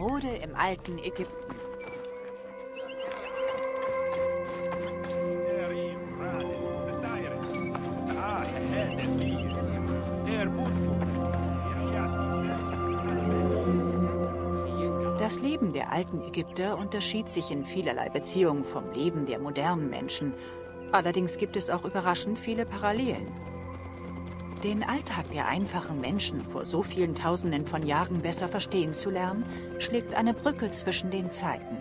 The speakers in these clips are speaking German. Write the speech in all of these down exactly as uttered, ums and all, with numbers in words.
Mode im alten Ägypten. Das Leben der alten Ägypter unterschied sich in vielerlei Beziehung vom Leben der modernen Menschen. Allerdings gibt es auch überraschend viele Parallelen. Den Alltag der einfachen Menschen vor so vielen Tausenden von Jahren besser verstehen zu lernen, schlägt eine Brücke zwischen den Zeiten.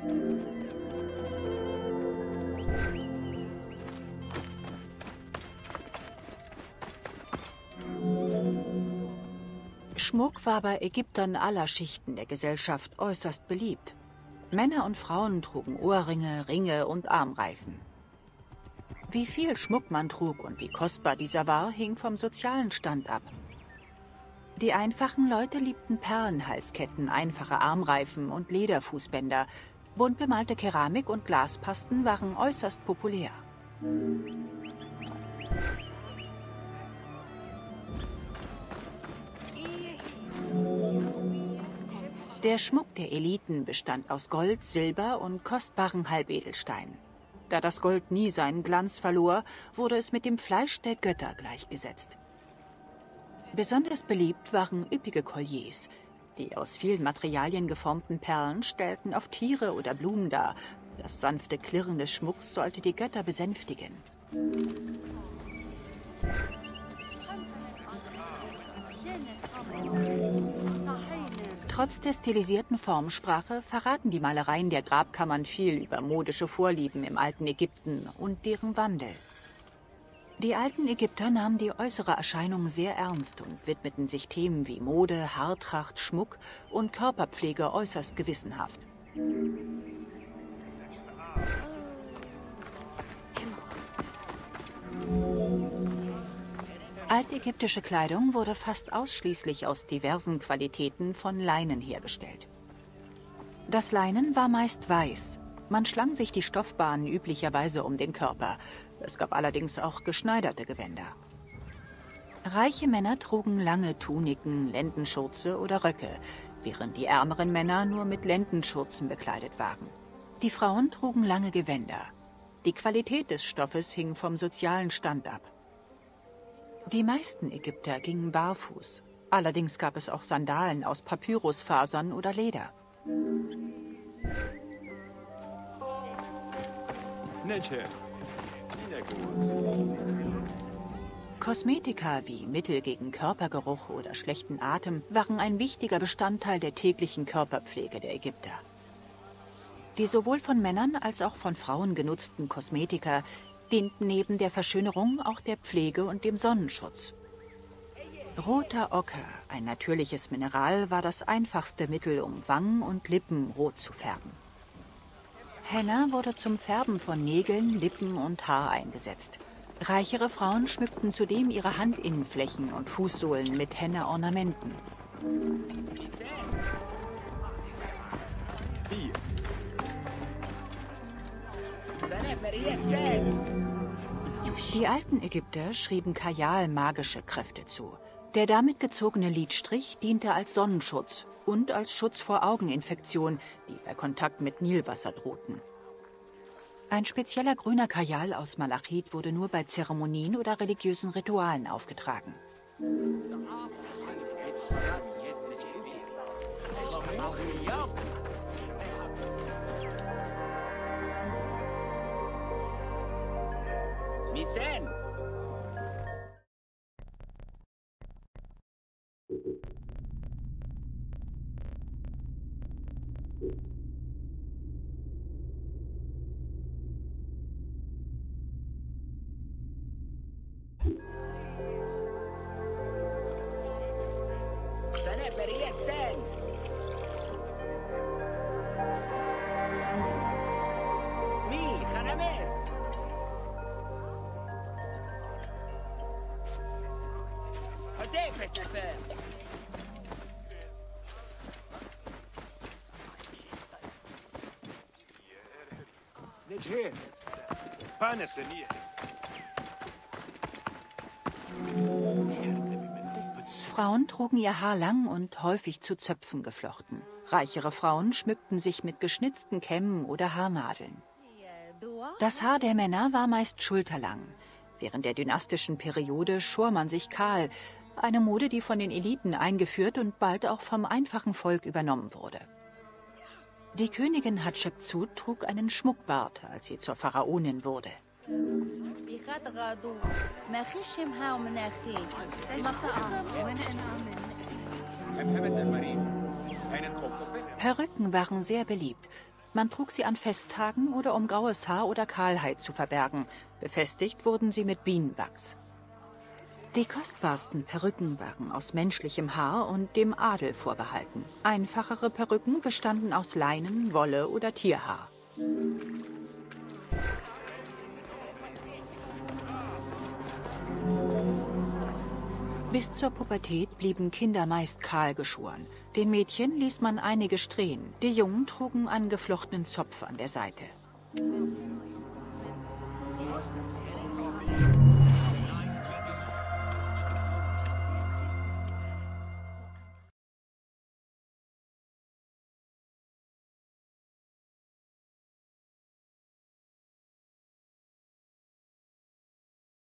Schmuck war bei Ägyptern aller Schichten der Gesellschaft äußerst beliebt. Männer und Frauen trugen Ohrringe, Ringe und Armreifen. Wie viel Schmuck man trug und wie kostbar dieser war, hing vom sozialen Stand ab. Die einfachen Leute liebten Perlenhalsketten, einfache Armreifen und Lederfußbänder. Bunt bemalte Keramik und Glaspasten waren äußerst populär. Der Schmuck der Eliten bestand aus Gold, Silber und kostbaren Halbedelsteinen. Da das Gold nie seinen Glanz verlor, wurde es mit dem Fleisch der Götter gleichgesetzt. Besonders beliebt waren üppige Kolliers. Die aus vielen Materialien geformten Perlen stellten oft Tiere oder Blumen dar. Das sanfte Klirren des Schmucks sollte die Götter besänftigen. Trotz der stilisierten Formsprache verraten die Malereien der Grabkammern viel über modische Vorlieben im alten Ägypten und deren Wandel. Die alten Ägypter nahmen die äußere Erscheinung sehr ernst und widmeten sich Themen wie Mode, Haartracht, Schmuck und Körperpflege äußerst gewissenhaft. Altägyptische Kleidung wurde fast ausschließlich aus diversen Qualitäten von Leinen hergestellt. Das Leinen war meist weiß. Man schlang sich die Stoffbahnen üblicherweise um den Körper. Es gab allerdings auch geschneiderte Gewänder. Reiche Männer trugen lange Tuniken, Lendenschurze oder Röcke, während die ärmeren Männer nur mit Lendenschurzen bekleidet waren. Die Frauen trugen lange Gewänder. Die Qualität des Stoffes hing vom sozialen Stand ab. Die meisten Ägypter gingen barfuß. Allerdings gab es auch Sandalen aus Papyrusfasern oder Leder. Kosmetika wie Mittel gegen Körpergeruch oder schlechten Atem waren ein wichtiger Bestandteil der täglichen Körperpflege der Ägypter. Die sowohl von Männern als auch von Frauen genutzten Kosmetika dienten neben der Verschönerung auch der Pflege und dem Sonnenschutz. Roter Ocker, ein natürliches Mineral, war das einfachste Mittel, um Wangen und Lippen rot zu färben. Henna wurde zum Färben von Nägeln, Lippen und Haar eingesetzt. Reichere Frauen schmückten zudem ihre Handinnenflächen und Fußsohlen mit Henna-Ornamenten. Die alten Ägypter schrieben Kajal magische Kräfte zu. Der damit gezogene Lidstrich diente als Sonnenschutz und als Schutz vor Augeninfektionen, die bei Kontakt mit Nilwasser drohten. Ein spezieller grüner Kajal aus Malachit wurde nur bei Zeremonien oder religiösen Ritualen aufgetragen. Misen! Frauen trugen ihr Haar lang und häufig zu Zöpfen geflochten. Reichere Frauen schmückten sich mit geschnitzten Kämmen oder Haarnadeln. Das Haar der Männer war meist schulterlang. Während der dynastischen Periode schor man sich kahl, eine Mode, die von den Eliten eingeführt und bald auch vom einfachen Volk übernommen wurde. Die Königin Hatschepsut trug einen Schmuckbart, als sie zur Pharaonin wurde. Perücken waren sehr beliebt. Man trug sie an Festtagen oder um graues Haar oder Kahlheit zu verbergen. Befestigt wurden sie mit Bienenwachs. Die kostbarsten Perücken waren aus menschlichem Haar und dem Adel vorbehalten. Einfachere Perücken bestanden aus Leinen, Wolle oder Tierhaar. Bis zur Pubertät blieben Kinder meist kahl geschoren. Den Mädchen ließ man einige Strähnen, die Jungen trugen einen geflochtenen Zopf an der Seite.